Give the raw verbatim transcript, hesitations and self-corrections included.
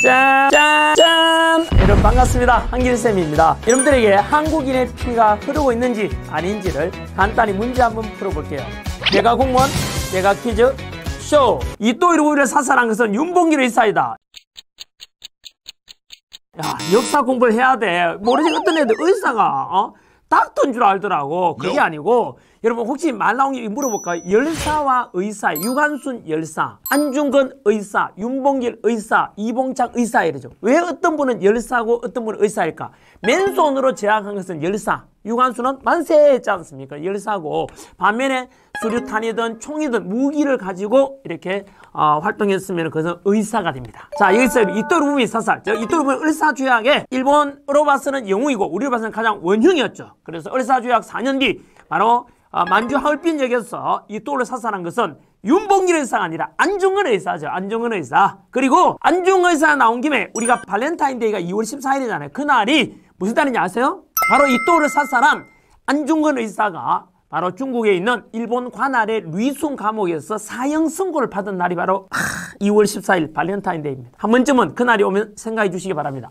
짠! 짠! 짠! 여러분 반갑습니다. 한길쌤입니다. 여러분들에게 한국인의 피가 흐르고 있는지 아닌지를 간단히 문제 한번 풀어볼게요. 내가 공무원, 내가 퀴즈, 쇼! 이또일 오일을 사살한 것은 윤봉길 의사이다. 야, 역사 공부를 해야 돼. 모르지 어떤 애들 의사가 어? 닥터인 줄 알더라고. 그게 아니고 여러분 혹시 말 나온 김에 물어볼까요? 열사와 의사, 유관순 열사, 안중근 의사, 윤봉길 의사, 이봉창 의사 이러죠. 왜 어떤 분은 열사고 어떤 분은 의사일까? 맨손으로 제압한 것은 열사, 유관순은 만세했지 않습니까? 열사고 반면에 수류탄이든 총이든 무기를 가지고 이렇게 어, 활동했으면 그것은 의사가 됩니다. 자, 여기서 이토루부미 사살, 이토루부미 을사조약의 일본으로 봐서는 영웅이고 우리로 봐서는 가장 원흉이었죠. 그래서 을사조약 사 년 뒤 바로 어, 만주 하얼빈 지역에서 이토를 사살한 것은 윤봉길 의사가 아니라 안중근 의사죠. 안중근 의사. 그리고 안중근 의사 나온 김에 우리가 발렌타인데이가 이월 십사일이잖아요. 그날이 무슨 달인지 아세요? 바로 이토를 사살한 안중근 의사가 바로 중국에 있는 일본 관할의 류순 감옥에서 사형 선고를 받은 날이 바로 이월 십사일 발렌타인데이입니다. 한 번쯤은 그날이 오면 생각해 주시기 바랍니다.